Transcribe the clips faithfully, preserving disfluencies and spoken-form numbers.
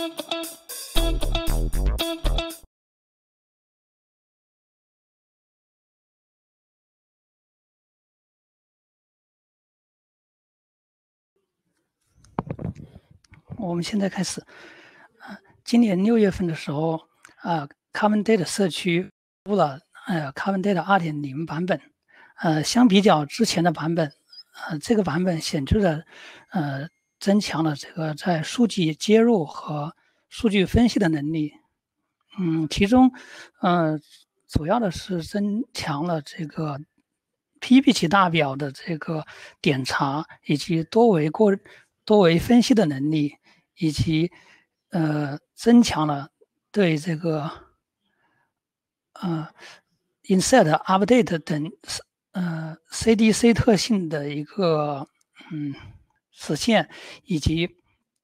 我们现在开始。啊，今年六月份的时候，啊 ，CarbonData 社区出了呃 CarbonData 二点零 版本。呃，相比较之前的版本，呃，这个版本显著的呃增强了这个在数据接入和数据分析的能力。嗯，其中呃主要的是增强了这个 P B 级大表的这个点查以及多维过多维分析的能力。以及呃增强了对这个呃 insert update 等呃 C D C 特性的一个嗯实现，以及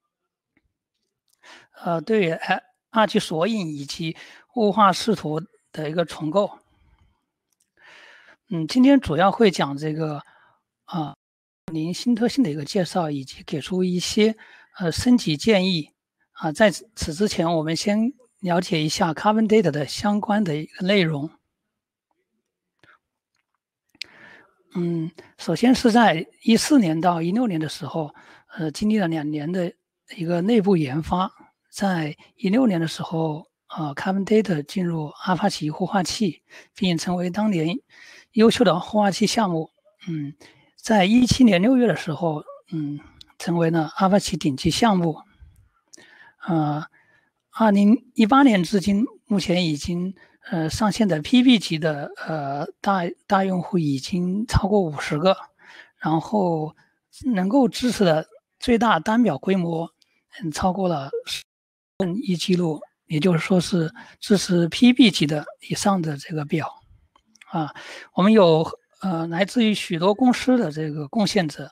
呃对二二级索引以及物化视图的一个重构。嗯，今天主要会讲这个啊零新特性的一个介绍，以及给出一些呃升级建议。啊，在此之前，我们先了解一下 CarbonData 的相关的一个内容。嗯，首先是在一四年到一六年的时候，呃，经历了两年的一个内部研发。在一六年的时候，呃 ，CarbonData 进入 Apache 孵化器，并成为当年优秀的孵化器项目。嗯，在一七年六月的时候，嗯，成为了 Apache 顶级项目。呃，二零一八年至今，目前已经呃上线的 P B 级的呃大大用户已经超过五十个，然后能够支持的最大单表规模嗯超过了十份一记录，也就是说是支持 P B 级的以上的这个表。啊，我们有呃来自于许多公司的这个贡献者。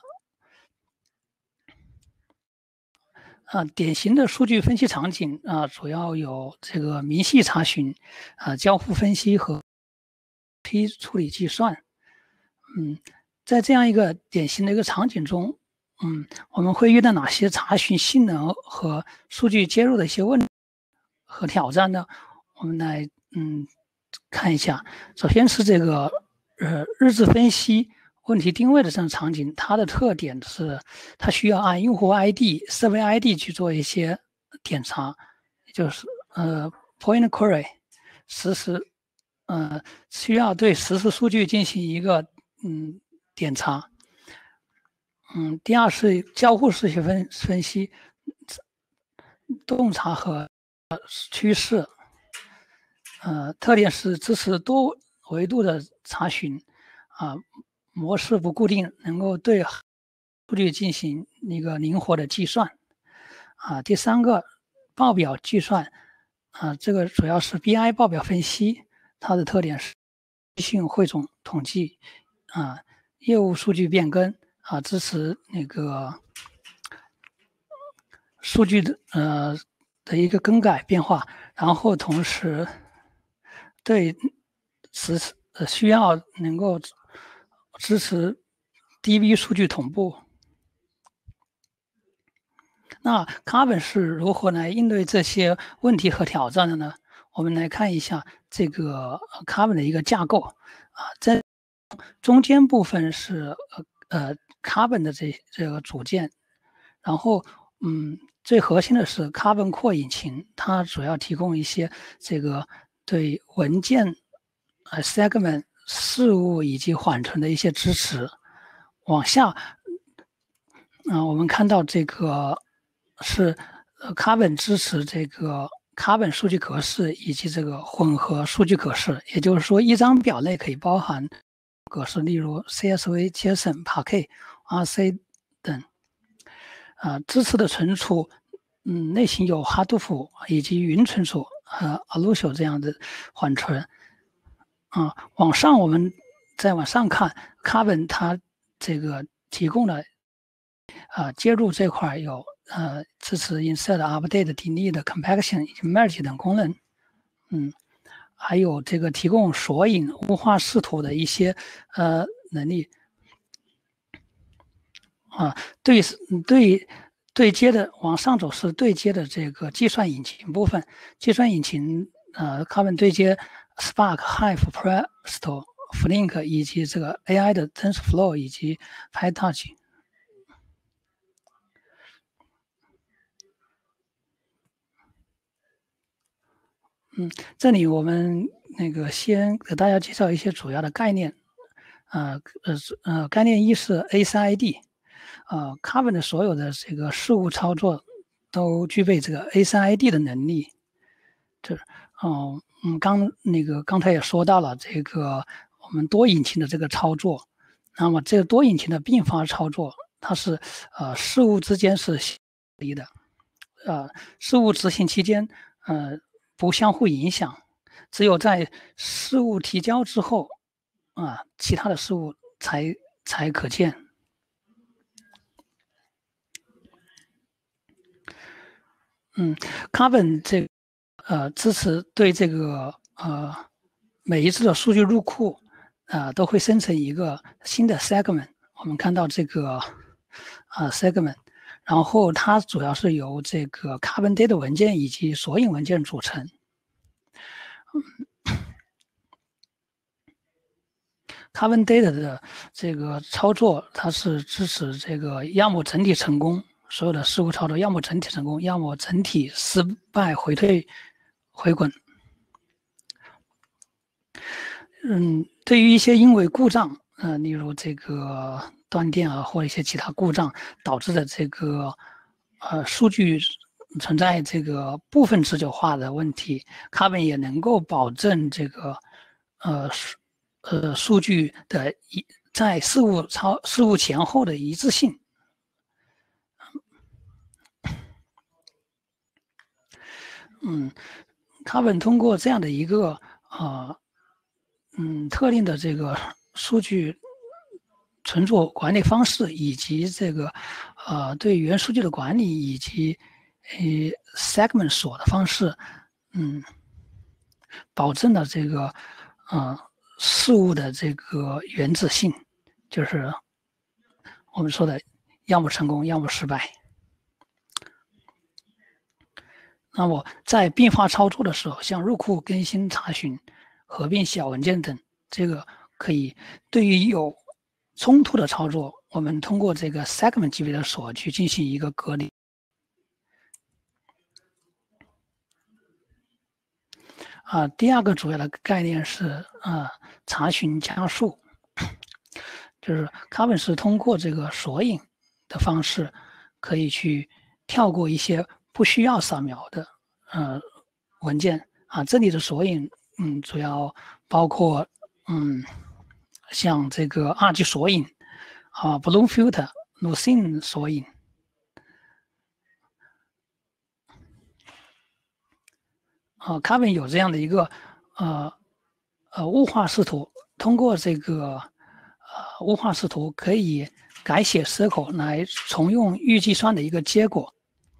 啊，典型的数据分析场景啊，主要有这个明细查询、啊交互分析和批处理计算。嗯，在这样一个典型的一个场景中，嗯，我们会遇到哪些查询性能和数据接入的一些问题和挑战呢？我们来嗯看一下。首先是这个呃日志分析问题定位的这种场景，它的特点是它需要按用户 I D、设备 I D 去做一些点查，就是呃 point query 实时呃需要对实时数据进行一个嗯点查。嗯，第二是交互式分分析，洞察和趋势。呃，特点是支持多维度的查询，啊，模式不固定，能够对数据进行一个灵活的计算。啊，第三个报表计算，啊，这个主要是 B I 报表分析，它的特点是性汇总统计，啊，业务数据变更，啊，支持那个数据的呃的一个更改变化，然后同时对实时呃需要能够支持 D B 数据同步。那 Carbon 是如何来应对这些问题和挑战的呢？我们来看一下这个 Carbon 的一个架构啊，在中间部分是呃呃 Carbon 的这这个组件，然后嗯最核心的是 Carbon Core 引擎，它主要提供一些这个对文件、呃 segment 事物以及缓存的一些支持。往下，啊、呃，我们看到这个是呃 Carbon 支持这个 Carbon 数据格式以及这个混合数据格式，也就是说，一张表内可以包含格式，例如 C S V、JSON、Parquet、R C 等。啊，支持的存储，嗯，类型有 Hadoop 以及云存储和 Apache 这样的缓存。啊，往上我们再往上看 ，Carbon 它这个提供了啊接入这块有呃支持 insert、update、delete、compaction 以及 merge 等功能。嗯，还有这个提供索引、物化视图的一些呃能力。啊，对对对接的往上走是对接的这个计算引擎部分，计算引擎呃 Carbon 对接 Spark、Hive、Presto、Flink 以及这个 A I 的 TensorFlow 以及 PyTorch。嗯，这里我们那个先给大家介绍一些主要的概念。呃呃呃，概念一是 A C I D， 呃 ，Carbon 的所有的这个事务操作都具备这个 A C I D 的能力。这，哦，嗯，刚那个刚才也说到了这个我们多引擎的这个操作，那么这个多引擎的并发操作，它是呃事务之间是离的，呃，事务执行期间呃不相互影响，只有在事务提交之后啊，其他的事务才才可见。嗯 ，Carbon 这呃支持对这个呃每一次的数据入库啊、呃、都会生成一个新的 segment。我们看到这个啊、呃、segment，然后它主要是由这个 CarbonData 文件以及索引文件组成。CarbonData 的这个操作，它是支持这个要么整体成功，所有的事务操作要么整体成功，要么整体失败回退回滚。嗯，对于一些因为故障，呃，例如这个断电啊，或一些其他故障导致的这个呃数据存在这个部分持久化的问题，Carbon也能够保证这个呃呃数据的一在事务操事务前后的一致性。嗯，Carbon通过这样的一个呃嗯特定的这个数据存储管理方式，以及这个呃对元数据的管理，以及呃 segment 锁的方式，嗯，保证了这个呃事物的这个原子性，就是我们说的要么成功，要么失败。那么在并发操作的时候，像入库、更新、查询、合并小文件等，这个可以对于有冲突的操作，我们通过这个 segment 级别的锁去进行一个隔离。啊，第二个主要的概念是啊，查询加速，就是 Carbon 是通过这个索引的方式，可以去跳过一些不需要扫描的呃文件啊。这里的索引，嗯，主要包括嗯，像这个二级索引啊 ，Bloom Filter、Lucene 索引。啊 ，Carbon 有这样的一个呃呃物化视图，通过这个呃物化视图可以改写 circle 来重用预计算的一个结果。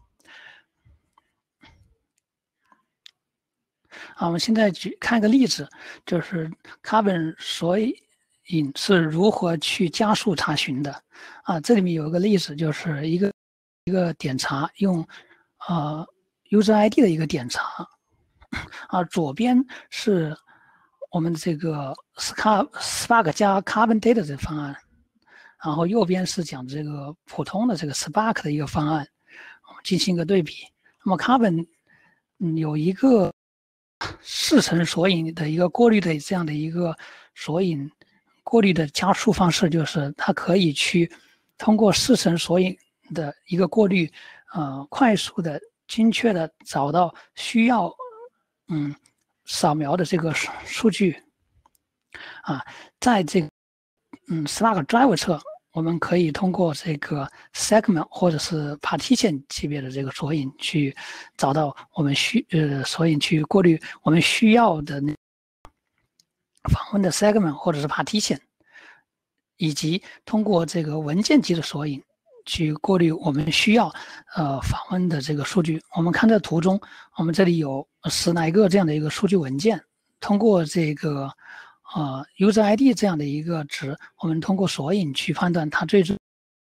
啊，我们现在举看一个例子，就是 Carbon 索引是如何去加速查询的。啊，这里面有一个例子，就是一个一个点查用呃 user I D 的一个点查。啊，左边是我们这个 Spark Spark 加 CarbonData 这个方案，然后右边是讲这个普通的这个 Spark 的一个方案，我们进行一个对比。那么 Carbon 嗯有一个四层索引的一个过滤的这样的一个索引过滤的加速方式，就是它可以去通过四层索引的一个过滤，呃，快速的、精确的找到需要嗯扫描的这个数数据啊，在这个嗯 Spark Driver 侧，我们可以通过这个 segment 或者是 partition 级别的这个索引去找到我们需呃索引去过滤我们需要的访问的 segment 或者是 partition， 以及通过这个文件级的索引去过滤我们需要呃访问的这个数据。我们看这图中，我们这里有十来个这样的一个数据文件，通过这个呃 user I D 这样的一个值，我们通过索引去判断它最终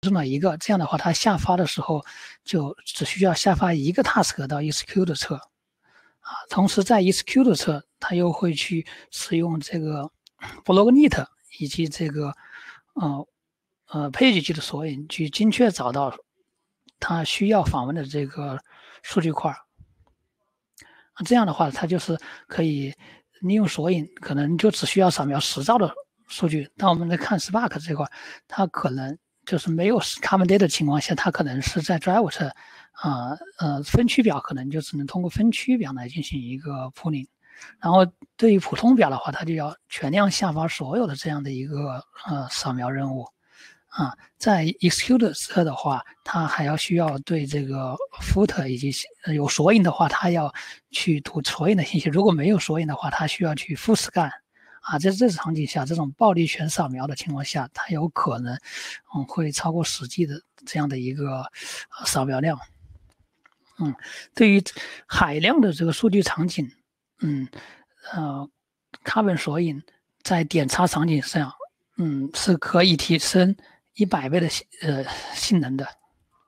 这么一个，这样的话，它下发的时候就只需要下发一个 task 到 execute 侧啊。同时在 execute 侧，它又会去使用这个 blocknet 以及这个呃呃 page 级的索引，去精确找到它需要访问的这个数据块。这样的话，它就是可以利用索引，可能就只需要扫描十兆的数据。当我们在看 Spark 这块，它可能就是没有 CarbonData 的情况下，它可能是在 driver 侧，啊呃分区表可能就只能通过分区表来进行一个 pooling。然后对于普通表的话，它就要全量下发所有的这样的一个呃扫描任务。啊，在 execute 侧的话，它还要需要对这个 footer 以及有索引的话，它要去读索引的信息；如果没有索引的话，它需要去 full scan。啊，在这种场景下，这种暴力全扫描的情况下，它有可能嗯会超过实际的这样的一个呃扫描量。嗯，对于海量的这个数据场景，嗯呃，Carbon 索引在点插场景上，嗯是可以提升一百倍的呃性能的。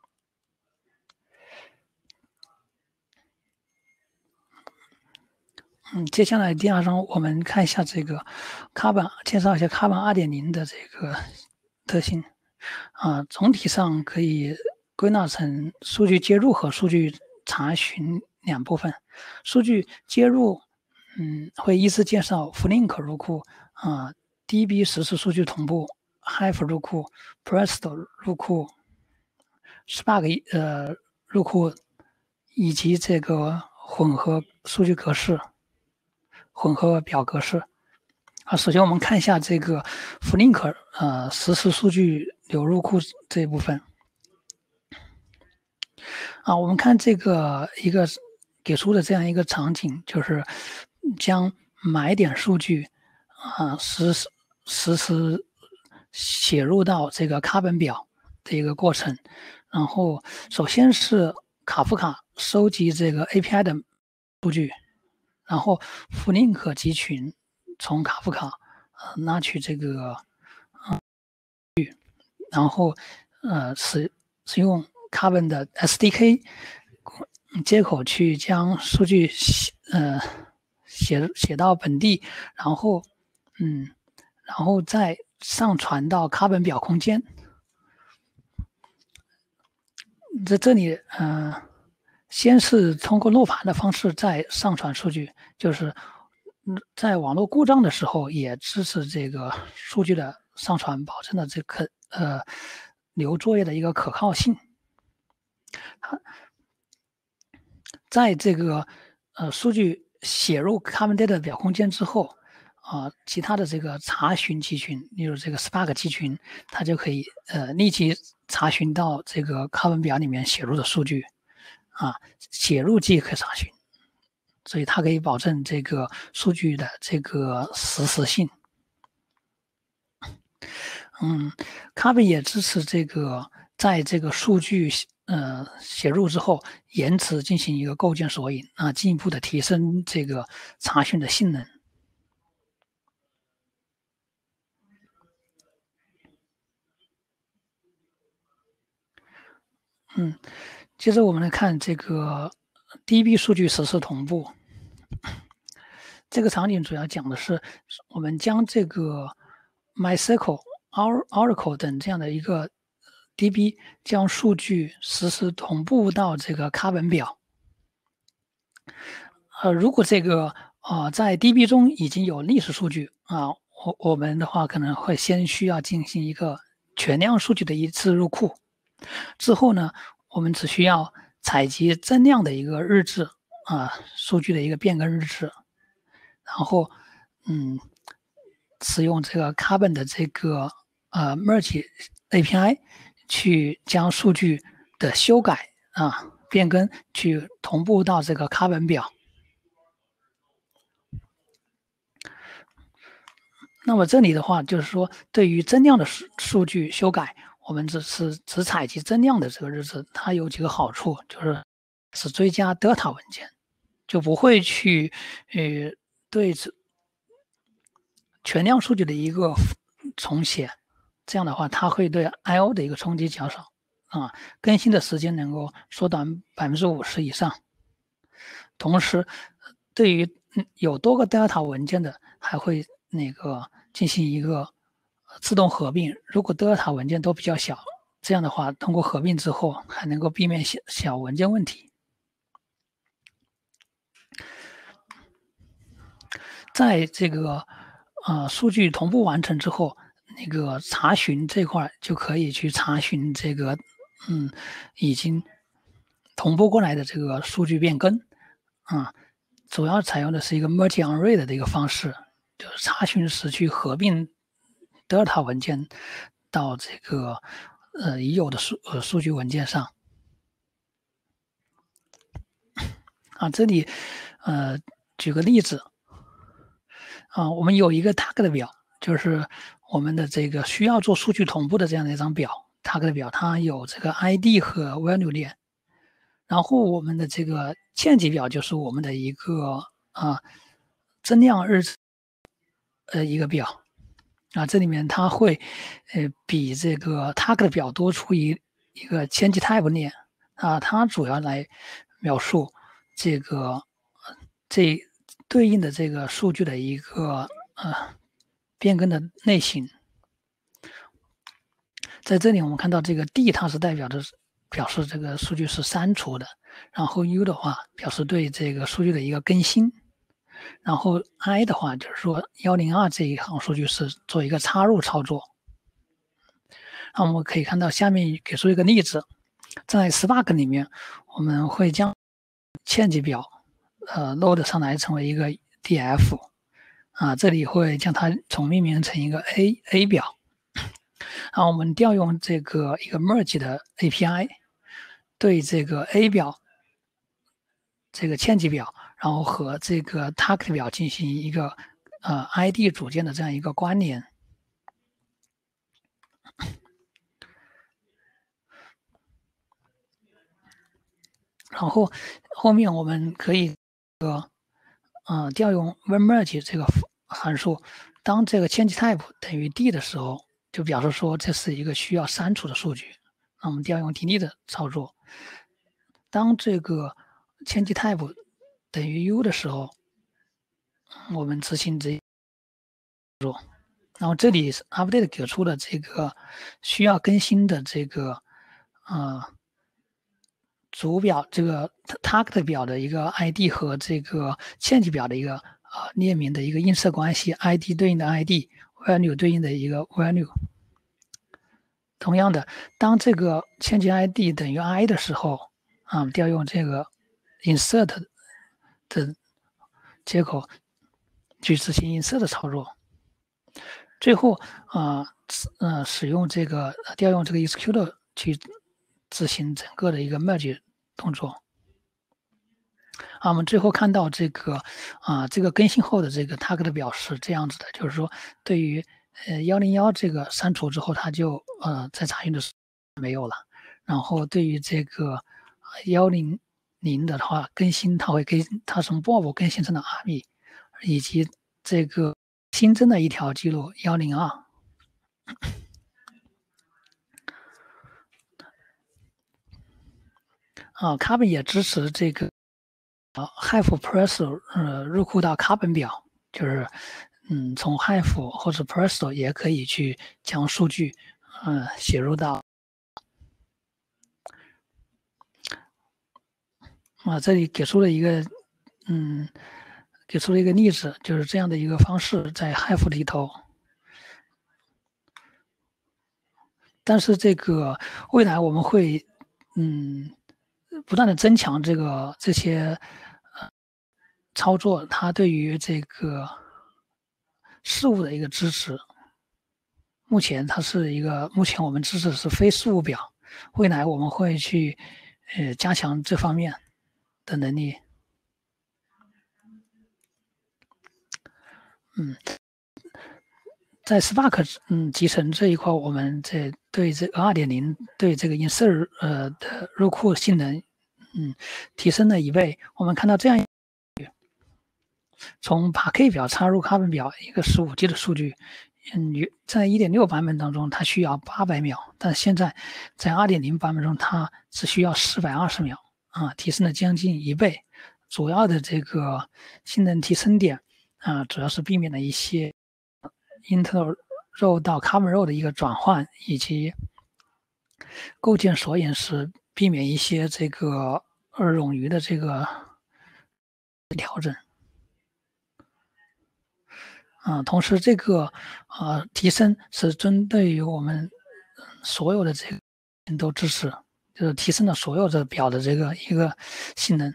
嗯，接下来第二章我们看一下这个 Carbon， 介绍一下 Carbon 二点零 的这个特性。啊，总体上可以归纳成数据接入和数据查询两部分。数据接入，嗯，会依次介绍 Flink 入库啊、D B 实时数据同步、Hive 入库、Presto 入库、Spark 呃入库，以及这个混合数据格式、混合表格式。啊，首先我们看一下这个 Flink 呃实时数据流入库这一部分。啊，我们看这个一个给出的这样一个场景，就是将买点数据啊实时实时写入到这个 Carbon 表的一个过程。然后首先是卡夫卡收集这个 A P I 的数据，然后 Flink 集群从卡夫卡呃拿取这个啊，然后呃使使用 Carbon 的 S D K 接口去将数据写呃写写到本地，然后嗯，然后再上传到 Carbon 表空间。在这里，嗯、呃，先是通过落盘的方式再上传数据，就是在网络故障的时候也支持这个数据的上传，保证了这可呃流作业的一个可靠性。在这个呃数据写入 CarbonData 表空间之后，啊、呃，其他的这个查询集群，例如这个 Spark 集群，它就可以呃立即查询到这个 Carbon 表里面写入的数据，啊，写入即可查询，所以它可以保证这个数据的这个实时性。嗯 ，Carbon 也支持这个在这个数据呃写入之后，延迟进行一个构建索引啊，进一步的提升这个查询的性能。嗯，接着我们来看这个 D B 数据实时同步。这个场景主要讲的是我们将这个 MySQL、Oracle 等这样的一个 D B 将数据实时同步到这个 Carbon 表。呃，如果这个呃在 D B 中已经有历史数据啊，我我们的话可能会先需要进行一个全量数据的一次入库，之后呢，我们只需要采集增量的一个日志啊，数据的一个变更日志，然后嗯，使用这个 Carbon 的这个呃 Merge A P I 去将数据的修改啊变更去同步到这个 Carbon 表。那么这里的话，就是说，对于增量的数数据修改，我们只是只采集增量的这个日志，它有几个好处，就是只追加 Delta 文件，就不会去呃对全量数据的一个重写， 这样的话，它会对 I O 的一个冲击较少啊，更新的时间能够缩短百分之五十以上。同时，对于有多个 Delta 文件的，还会那个进行一个自动合并。如果 Delta 文件都比较小，这样的话，通过合并之后，还能够避免小小文件问题。在这个呃数据同步完成之后，那个查询这块就可以去查询这个嗯已经同步过来的这个数据变更啊，主要采用的是一个 multi on read 的一个方式，就是查询时去合并 Delta 文件到这个呃已有的数呃数据文件上。啊，这里呃举个例子。啊，我们有一个 tag 的表，就是我们的这个需要做数据同步的这样的一张表 tag 的表，它有这个 I D 和 value 链。然后我们的这个键级表就是我们的一个啊增量日呃一个表啊，这里面它会呃比这个 tag 的表多出一一个键级 type 链啊，它主要来描述这个这。对应的这个数据的一个呃变更的类型，在这里我们看到这个 D 它是代表的表示这个数据是删除的，然后 U 的话表示对这个数据的一个更新，然后 I 的话就是说一零二这一行数据是做一个插入操作。那我们可以看到下面给出一个例子，在 Spark 里面我们会将键级表呃 load 上来成为一个 D F 啊，这里会将它重命名成一个 A A 表，然后我们调用这个一个 merge 的 A P I， 对这个 A 表这个键级表，然后和这个 tag 表进行一个呃 I D 组件的这样一个关联。然后后面我们可以呃呃调用 when merge 这个函数，当这个 change type 等于 D 的时候，就表示说这是一个需要删除的数据，那我们调用 delete 操作。当这个 change type 等于 U 的时候，我们执行这操作。然后这里 update 给出的这个需要更新的这个呃主表这个 tag 表的一个 I D 和这个键级表的一个呃列名的一个映射关系 ，I D 对应的 I D，value 对应的一个 value。同样的，当这个键级 I D 等于 I 的时候，啊，调用这个 insert 的接口去执行 insert 的操作。最后啊，呃，使用这个调用这个 execute 去执行整个的一个 merge 动作。啊，我们最后看到这个啊，这个更新后的这个 tag 的表是这样子的，就是说对于呃一零一这个删除之后，它就呃在查询的时候没有了。然后对于这个一零零的话更新，它会更它从 Bob 更新成了 Army， 以及这个新增的一条记录一零二。啊 ，Carbon 也支持这个呃 Hive Presto 呃入库到 Carbon 表，就是嗯从 Hive 或者 Presto 也可以去将数据嗯写入到啊，这里给出了一个嗯给出了一个例子，就是这样的一个方式在 Hive 里头。但是这个未来我们会嗯不断的增强这个这些呃操作，它对于这个事物的一个支持。目前它是一个，目前我们支持的是非事务表，未来我们会去呃加强这方面的能力。嗯。在 Spark 嗯集成这一块，我们在对这个 二点零 对这个 insert 呃的入库性能嗯提升了一倍。我们看到这样，从 Parquet 表插入 Carbon 表一个十五 G 的数据， 嗯，在一点六版本当中，它需要八百秒，但现在在二点零版本中，它只需要四百二十秒啊，提升了将近一倍。主要的这个性能提升点啊，主要是避免了一些 Intel 肉到 Carbon 肉的一个转换，以及构建索引时避免一些这个冗余的这个调整。啊，同时这个呃提升是针对于我们所有的这个都支持，就是提升了所有的表的这个一个性能。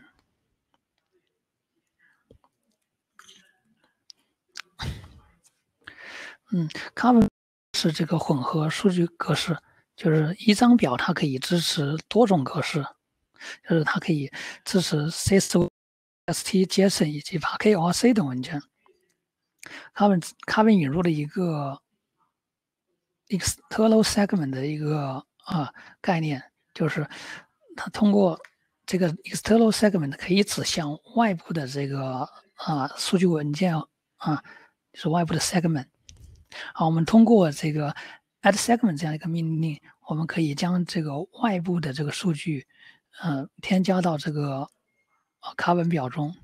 嗯，Carbon 是这个混合数据格式，就是一张表它可以支持多种格式，就是它可以支持 C S V、S T、JSON 以及 Apache R C 等文件。Carbon Carbon 引入了一个 external segment 的一个啊概念，就是它通过这个 external segment 可以指向外部的这个啊数据文件啊，就是外部的 segment。好，我们通过这个 add segment 这样一个命令，我们可以将这个外部的这个数据呃添加到这个 Carbon 表中。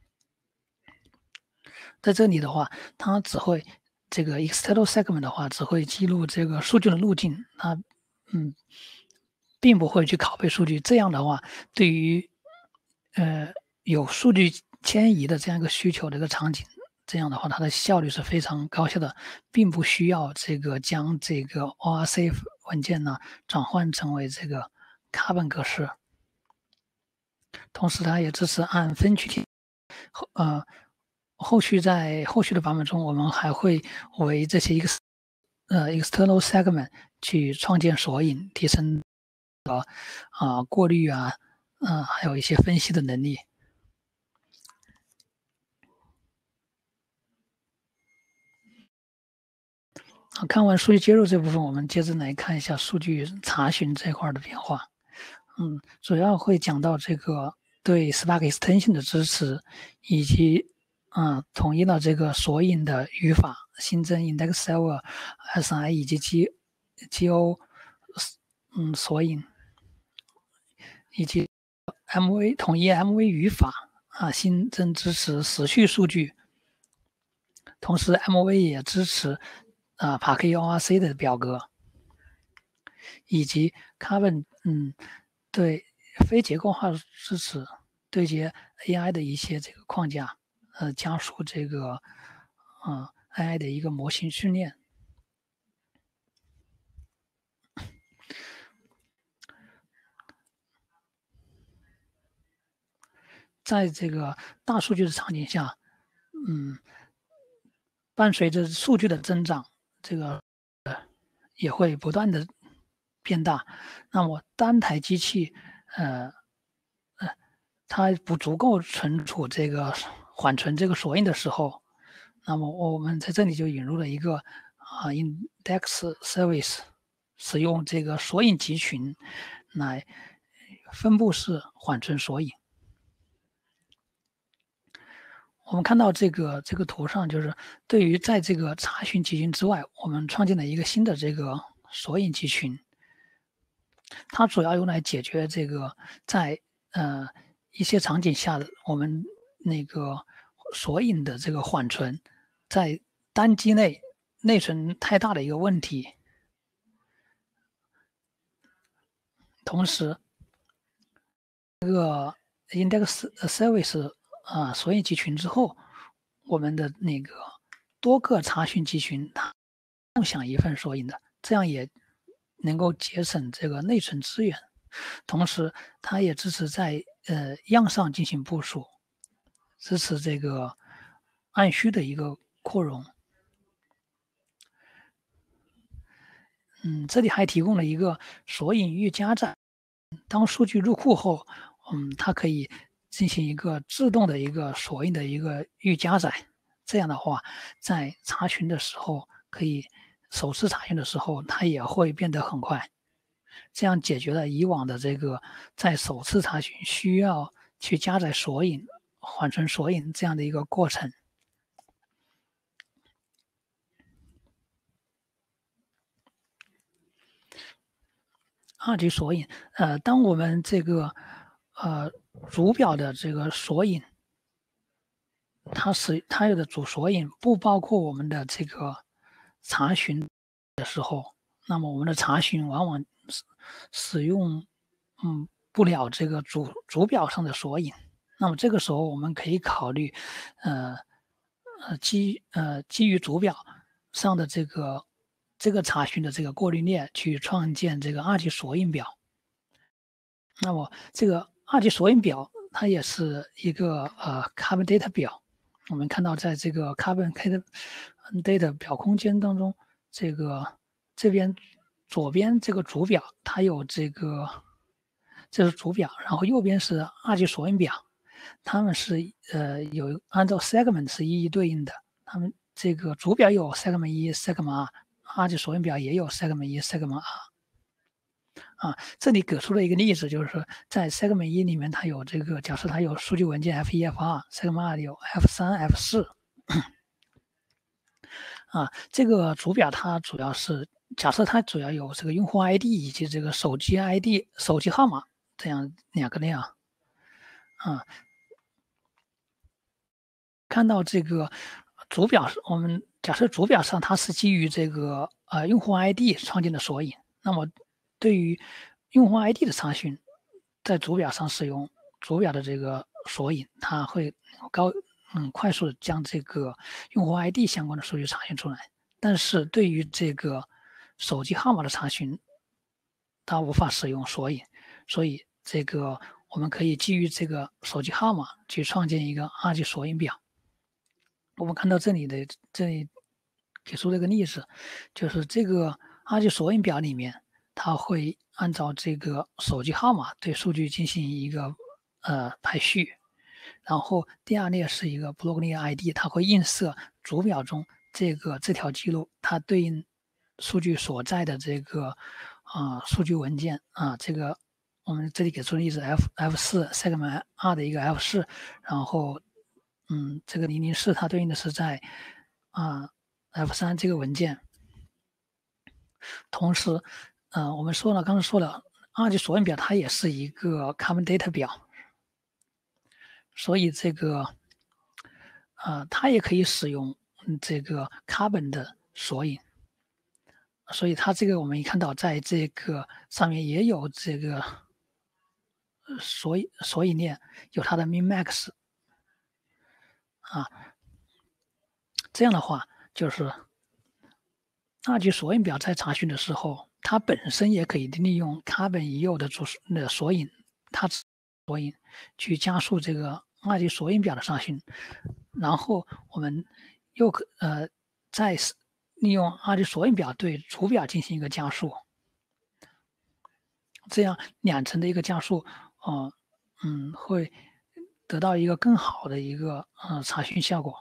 在这里的话，它只会这个 external segment 的话，只会记录这个数据的路径，它嗯，并不会去拷贝数据。这样的话，对于呃有数据迁移的这样一个需求的一个场景，这样的话它的效率是非常高效的，并不需要这个将这个 O R C 文件呢转换成为这个 Carbon 格式。同时，它也支持按分区填后呃。后续在后续的版本中，我们还会为这些 ex 呃 external segment 去创建索引，提升啊、呃、过滤啊，嗯、呃，还有一些分析的能力。好，看完数据接入这部分，我们接着来看一下数据查询这块的变化。嗯，主要会讲到这个对 Spark extension 的支持，以及啊、呃、统一了这个索引的语法，新增 index server S I 以及 G G O 嗯索引，以及 M V 统一 M V 语法啊，新增支持时序数据，同时 M V 也支持啊 Apache O R C 的表格，以及 Carbon 嗯对非结构化支持，对接 A I 的一些这个框架，呃，加速这个啊、呃、A I 的一个模型训练。在这个大数据的场景下，嗯，伴随着数据的增长，这个也会不断的变大。那么单台机器，呃，呃，它不足够存储这个缓存这个索引的时候，那么我们在这里就引入了一个啊 index service，使用这个索引集群来分布式缓存索引。我们看到这个这个图上，就是对于在这个查询集群之外，我们创建了一个新的这个索引集群，它主要用来解决这个在呃一些场景下的我们那个索引的这个缓存在单机内内存太大的一个问题。同时，这个 index service 啊、呃、索引集群之后，我们的那个多个查询集群它共享一份索引的，这样也能够节省这个内存资源。同时，它也支持在呃样上进行部署，支持这个按需的一个扩容。嗯，这里还提供了一个索引预加载，当数据入库后，嗯，它可以进行一个自动的一个索引的一个预加载。这样的话，在查询的时候，可以首次查询的时候，它也会变得很快。这样解决了以往的这个在首次查询需要去加载索引、缓存索引这样的一个过程。 二级索引，呃，当我们这个呃主表的这个索引，它是它有的主索引不包括我们的这个查询的时候，那么我们的查询往往使使用嗯不了这个主主表上的索引。那么这个时候我们可以考虑，呃呃基呃基于主表上的这个这个查询的这个过滤列去创建这个二级索引表。那么这个二级索引表它也是一个呃 CarbonData 表。我们看到在这个 CarbonData 表空间当中，这个这边左边这个主表它有这个这是主表，然后右边是二级索引表，它们是呃有按照 segment 是一一对应的。它们这个主表有 segment 一 segment 二，二级索引表也有 segment 一 segment 二。啊，这里给出了一个例子，就是说在 segment 一里面，它有这个，假设它有数据文件 F 一、F 二 ，segment 二有 F 三、F 四。啊，这个主表它主要是假设它主要有这个用户 I D 以及这个手机 I D、手机号码这样两个量。啊，看到这个主表，我们假设主表上它是基于这个呃用户 I D 创建的索引，那么对于用户 I D 的查询，在主表上使用主表的这个索引，它会高嗯快速的将这个用户 I D 相关的数据查询出来。但是对于这个手机号码的查询，它无法使用索引，所以这个我们可以基于这个手机号码去创建一个二级索引表。我们看到这里的这里给出这个例子，就是这个二级索引表里面，它会按照这个手机号码对数据进行一个呃排序，然后第二列是一个 block 列 I D， 它会映射主表中这个这条记录它对应数据所在的这个啊、呃、数据文件啊，这个我们这里给出例子 F F 四 segment 二的一个 F 四，然后嗯，这个零零四它对应的是在啊、呃、F 三这个文件。同时，呃，我们说了，刚才说了，二级索引表它也是一个 CarbonData 表，所以这个呃，它也可以使用嗯这个 Carbon 的索引。所以它这个我们一看到，在这个上面也有这个呃索引索引链，有它的 min max 啊。这样的话，就是二级索引表在查询的时候，它本身也可以利用 Carbon 已有的主的索引，它索引去加速这个二级索引表的查询，然后我们又可呃再利用二级索引表对主表进行一个加速，这样两层的一个加速，呃，嗯，会得到一个更好的一个呃查询效果。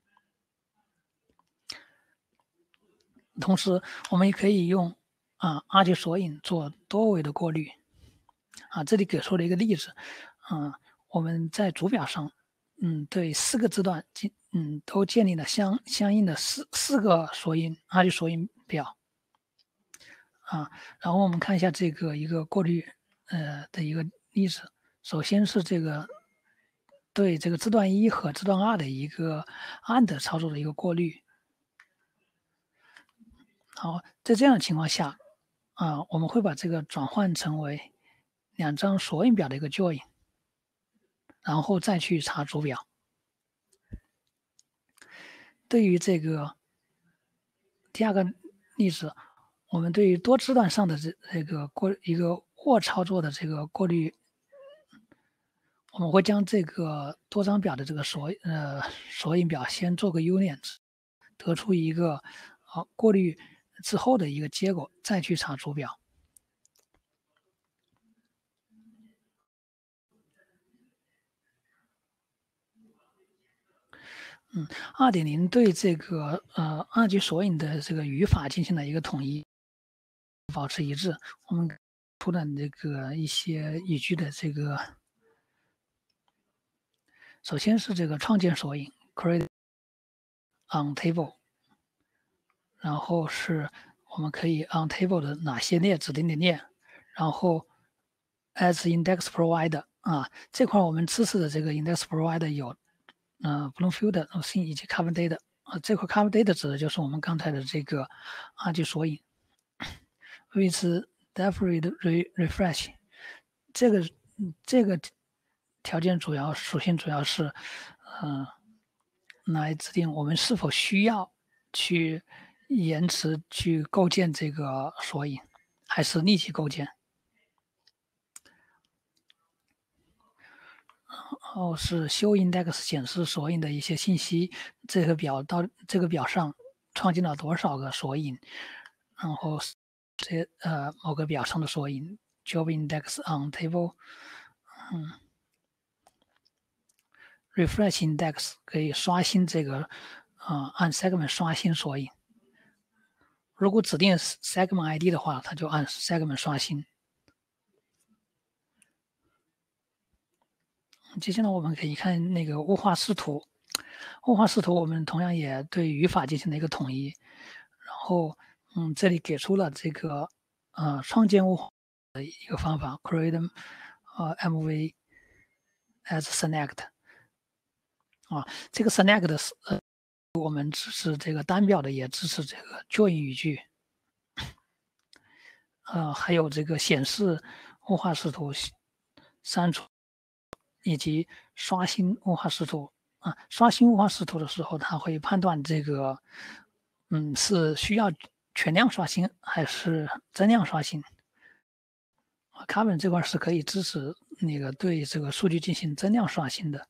同时，我们也可以用啊二级索引做多维的过滤。啊，这里给出了一个例子，嗯、呃，我们在主表上，嗯，对四个字段建，嗯，都建立了相相应的四四个索引二级索引表。啊，然后我们看一下这个一个过滤，呃的一个例子。首先是这个对这个字段一和字段二的一个按的操作的一个过滤。好，在这样的情况下，啊，我们会把这个转换成为两张索引表的一个 join，然后再去查主表。对于这个第二个例子，我们对于多字段上的这这个过一个或操作的这个过滤，我们会将这个多张表的这个索呃索引表先做个 union，得出一个啊过滤之后的一个结果，再去查主表。嗯，二点零对这个呃二级索引的这个语法进行了一个统一，保持一致。我们出了这个一些语句的这个，首先是这个创建索引 create on table，然后是我们可以 on table 的哪些列指定的列， 然后 as index provider 啊，这块我们支持的这个 index provider 有呃 Bloomfield 新以及 CarbonData 啊，这块 CarbonData 指的就是我们刚才的这个二级索引 with deferred refresh 这个这个条件主要属性主要是嗯。呃来制定我们是否需要去延迟去构建这个索引，还是立即构建。然后是 show index 显示索引的一些信息，这个表到这个表上创建了多少个索引，然后这呃某个表上的索引 job index on table， 嗯。refresh index 可以刷新这个，呃，按 segment 刷新索引。如果指定 segment I D 的话，它就按 segment 刷新。接下来我们可以看那个物化视图，物化视图我们同样也对语法进行了一个统一。然后，嗯，这里给出了这个呃创建物化的一个方法 ，create 呃 M V as select 啊，这个 select 的是呃我们支持这个单表的，也支持这个 join 语句。呃，还有这个显示物化视图、删除以及刷新物化视图啊。刷新物化视图的时候，它会判断这个，嗯，是需要全量刷新还是增量刷新。Carbon 这块是可以支持那个对这个数据进行增量刷新的。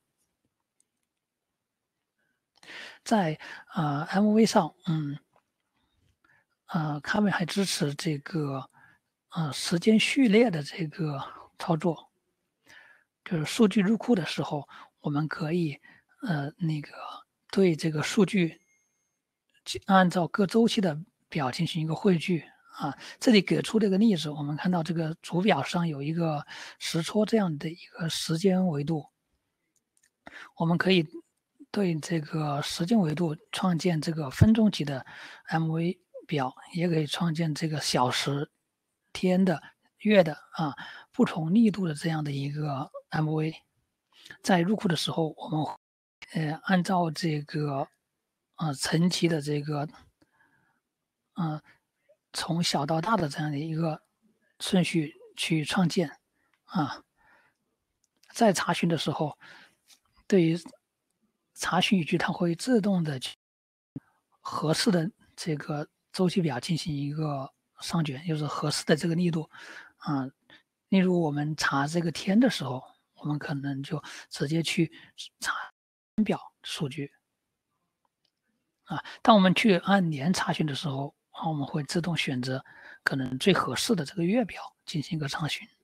在呃 M V 上，嗯，呃，Carbon 还支持这个呃时间序列的这个操作。就是数据入库的时候，我们可以呃那个对这个数据按照各周期的表进行一个汇聚啊。这里给出这个例子，我们看到这个主表上有一个实戳这样的一个时间维度，我们可以对这个时间维度创建这个分钟级的 M V 表，也可以创建这个小时、天的、月的啊不同力度的这样的一个 M V。在入库的时候，我们呃按照这个呃层级的这个呃从小到大的这样的一个顺序去创建啊。在查询的时候，对于查询语句，它会自动的去合适的这个周期表进行一个上卷，就是合适的这个力度啊。例如我们查这个天的时候，我们可能就直接去查表数据啊。当我们去按年查询的时候，我们会自动选择可能最合适的这个月表进行一个查询。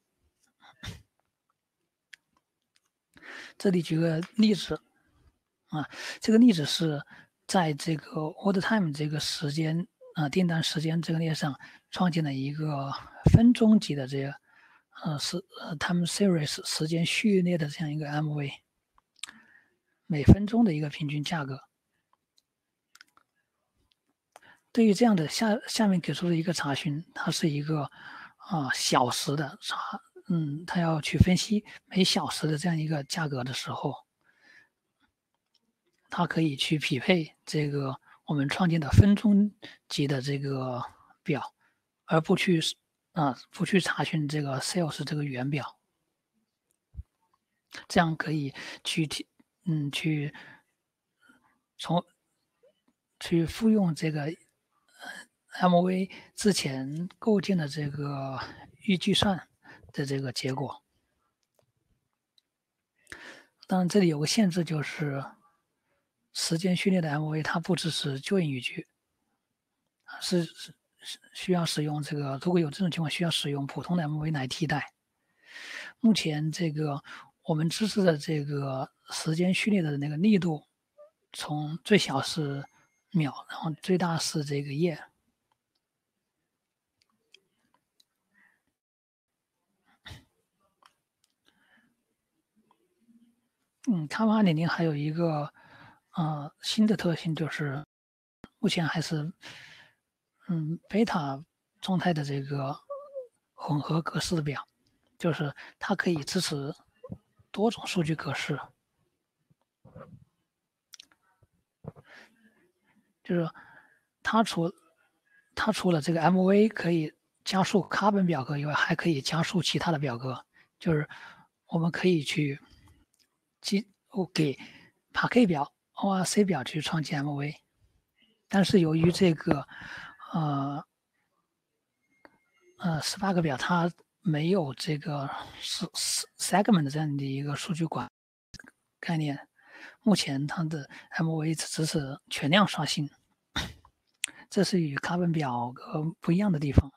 这里举个例子啊，这个例子是在这个 order time 这个时间啊订单时间这个列上创建了一个分钟级的这个呃是呃 time series 时间序列的这样一个 M V， 每分钟的一个平均价格。对于这样的下下面给出的一个查询，它是一个啊、呃、小时的查，嗯，它要去分析每小时的这样一个价格的时候，它可以去匹配这个我们创建的分钟级的这个表，而不去啊、呃、不去查询这个 sales 这个原表，这样可以去提嗯去从去复用这个。M V 之前构建的这个预计算的这个结果，当然这里有个限制，就是时间序列的 M V 它不支持 join 语句，是是需要使用这个，如果有这种情况，需要使用普通的 M V 来替代。目前这个我们支持的这个时间序列的那个力度，从最小是秒，然后最大是这个页。嗯，Carbon 二点零还有一个呃新的特性，就是目前还是嗯 beta 状态的这个混合格式的表，就是它可以支持多种数据格式。就是它除它除了这个 M V 可以加速 Carbon 表格以外，还可以加速其他的表格。就是我们可以去给给 Parquet 表、O R C 表去创建 M V， 但是由于这个呃呃 Spark 表它没有这个 segment 这样的一个数据管概念，目前它的 M V 只支持全量刷新。这是与 Carbon 表格不一样的地方。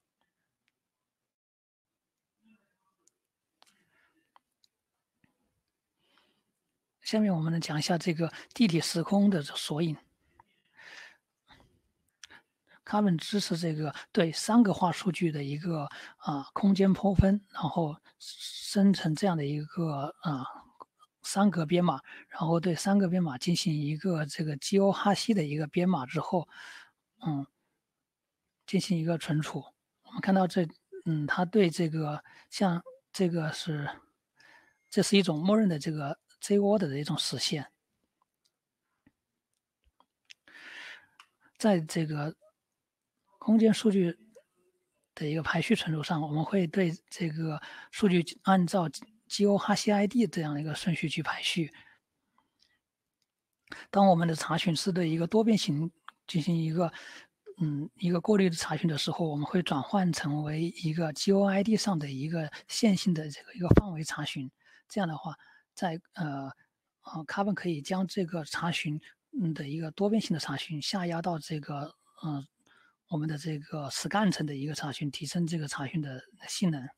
下面我们来讲一下这个地体时空的索引。Carbon 支持这个对三个化数据的一个啊、呃、空间剖分，然后生成这样的一个啊、呃、三格编码，然后对三个编码进行一个这个 G O 哈希的一个编码之后，嗯，进行一个存储。我们看到这，嗯，它对这个像这个是，这是一种默认的这个 J O 的一种实现。在这个空间数据的一个排序存储上，我们会对这个数据按照 G O 哈希 I D 这样的一个顺序去排序。当我们的查询是对一个多边形进行一个嗯一个过滤的查询的时候，我们会转换成为一个 G O I D 上的一个线性的这个一个范围查询。这样的话，在呃呃 Carbon 可以将这个查询嗯的一个多边形的查询下压到这个呃我们的这个 scan 层的一个查询，提升这个查询的性能。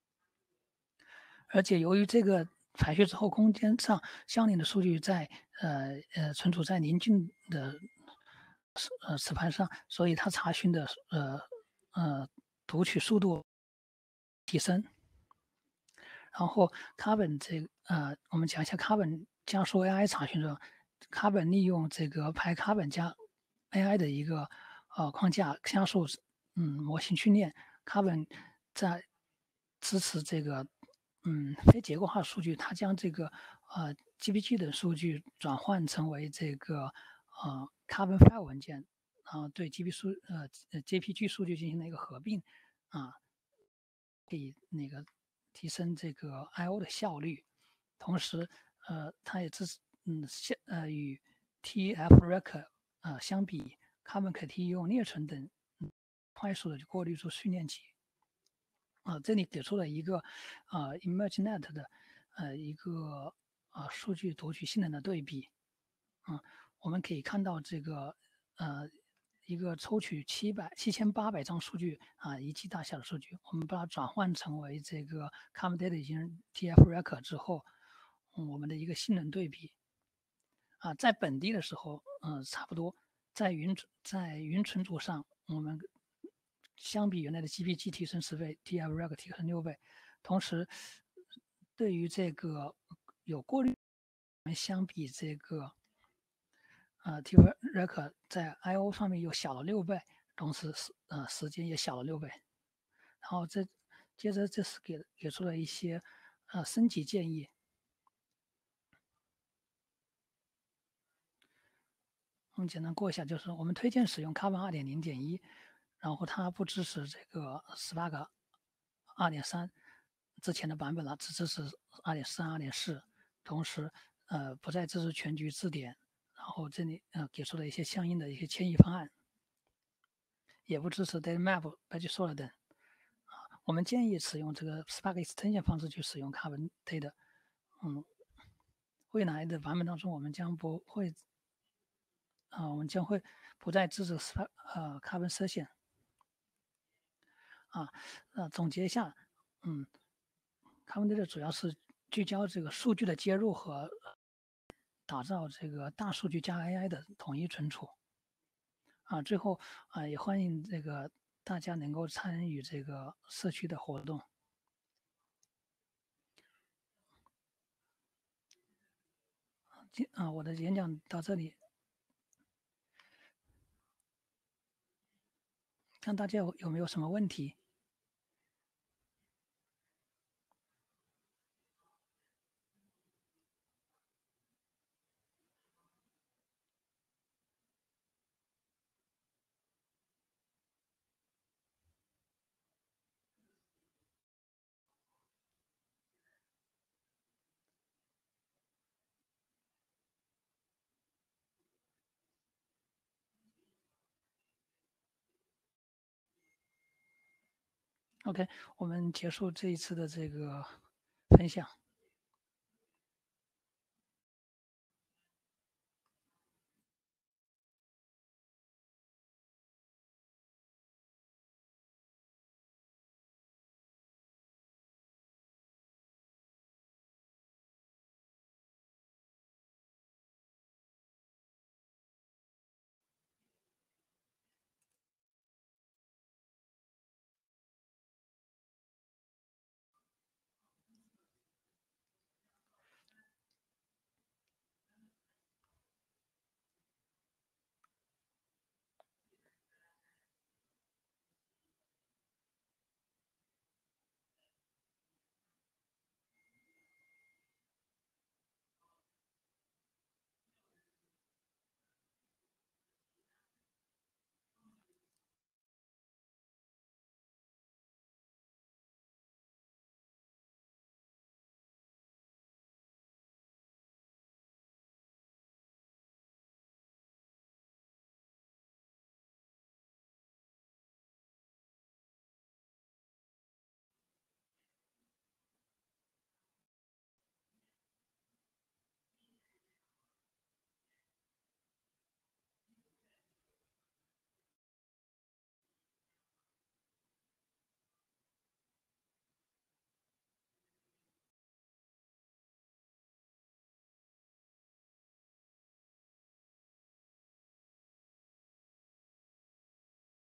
而且由于这个排序之后，空间上相邻的数据在呃呃存储在邻近的呃磁盘上，所以它查询的呃呃读取速度提升。然后 Carbon 这呃，我们讲一下 Carbon 加速 A I 查询中 ，Carbon 利用这个 PyCarbon 加 A I 的一个呃框架加速嗯模型训练。Carbon 在支持这个嗯非结构化数据，它将这个呃 G P G 的数据转换成为这个呃 Carbon file 文件，然后对 G P 数呃呃 J P G 数据进行了一个合并啊，可以那个提升这个 I O 的效率。同时，呃，它也支持嗯相呃与 T F Record 呃相比，Carbon 可以用内存等嗯快速的去过滤出训练集。啊、呃，这里给出了一个呃 ImageNet 的呃一个呃数据读取性能的对比。嗯，我们可以看到这个呃一个抽取七百七千八百张数据啊一 G 大小的数据，我们把它转换成为这个 CarbonData 已经 T F Record 之后，嗯，我们的一个性能对比啊，在本地的时候，嗯、呃，差不多，在云在云存储上，我们相比原来的 G P G 提升十倍 ，T F Record 提升六倍，同时对于这个有过滤，相比这个。呃 T F Record 在 I O 上面又小了六倍，同时时呃时间也小了六倍。然后这接着这是给给出了一些呃升级建议。我们简单过一下，就是我们推荐使用 Carbon 二点零点一，然后它不支持这个 Spark 二点三之前的版本了，只支持二点三、二点四，同时呃不再支持全局字典。然后这里呃给出了一些相应的一些迁移方案，也不支持 Data Map、Batch Sort 等。啊，我们建议使用这个 Spark Extension 方式去使用 Carbon Data。嗯，未来的版本当中，我们将不会啊、呃，我们将会不再支持 Spark 呃 Carbon Session。啊，呃，总结一下，嗯，Carbon Data 主要是聚焦这个数据的接入和打造这个大数据加 A I 的统一存储。啊，最后啊，也欢迎这个大家能够参与这个社区的活动。啊，我的演讲到这里，看大家有有没有什么问题？ OK，我们结束这一次的这个分享。